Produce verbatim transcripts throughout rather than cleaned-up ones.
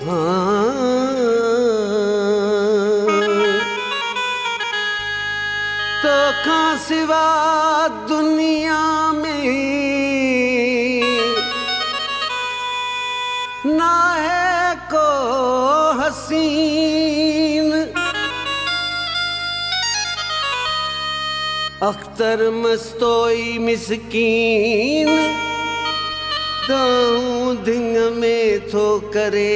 तो खां सिवा दुनिया में ना है को हसीन। अख्तर मस्तोई मिस्कीन दाऊं धिंग में थो करे।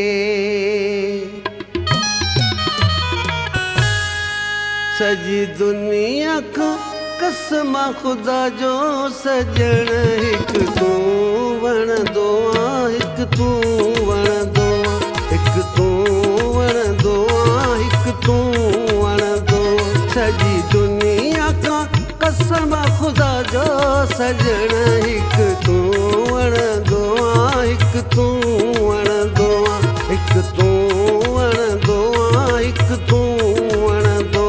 सजी दुनिया का कसम खुदा जो सजण हिक तू वण दो हिक तू वण दो हिक तू वण दो हिक तू वण दो। सजी दुनिया का कसम खुदा जो सजण हिक तू वण दो हिक तू वण दो हिक तू वण दो हिक तू वण दो।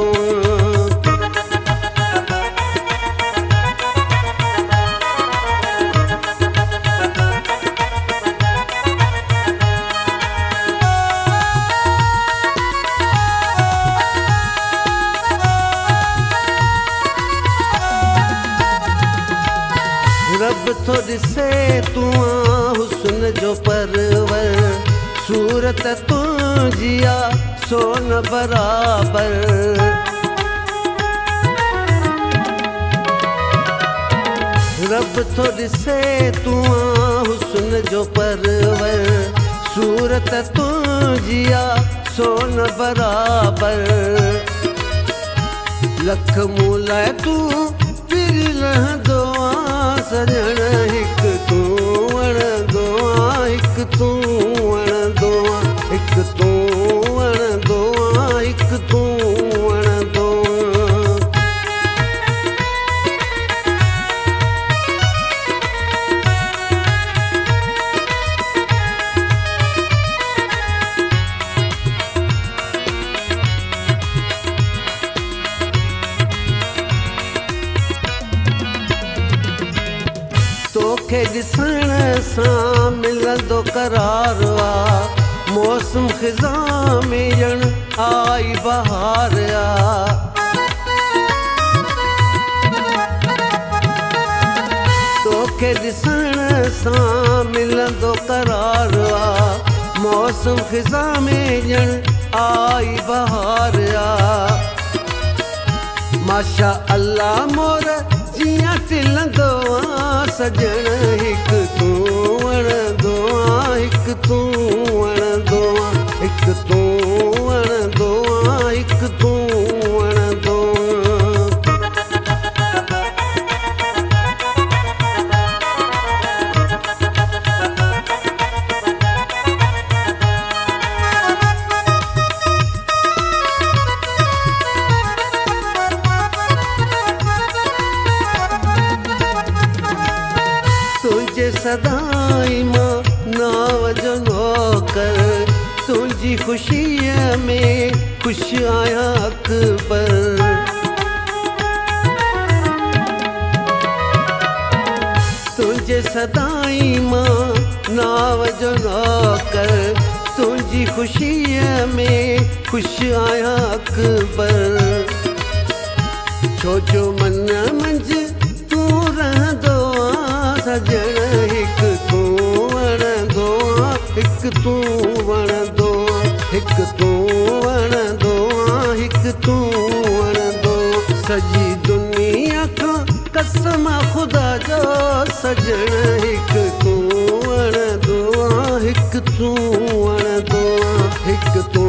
रब तो ॾिसे तू हुस्न जो परवर सूरत तुंहिंजी आ सोन बराबर। रब तो ॾिसे तू हुस्न जो परवर सूरत तुंहिंजी आ सोन बराबर। लख मूला तू फिर रहंदो सजण हिक तू वण दो हिक तू वण दो हिक तू वण दो हिक तू वण दो। तोखे ॾिसण सां मिलंदो करार आ मौसम ख़िज़ा में ॼण आई बहार आ। तोखे ॾिसण सां मिलंदो करार आ मौसम ख़िज़ा में ॼण आई बहार आ। माशा अल्लाह मोर जियां टिलंदो सजण हिक तू वण दो हिक तू वण दो हिक तू वण दो हिक तू वण दो। सदाई मां नाव जो नौकर तुझी खुशीअ में खुश आया अकबर। तुझे सदाई मां नाव जो नौकर तुझी खुशीअ में खुश आया अकबर। छो जो मन मंझ तू रहंदो सजण हिक तू वण दो हिक तू वण दो हिक तू वण दो हिक तू वण दो। सजी दुनिया का कसम खुदा जो सजण हिक तू वण दो हिक तू वण दो हिक तू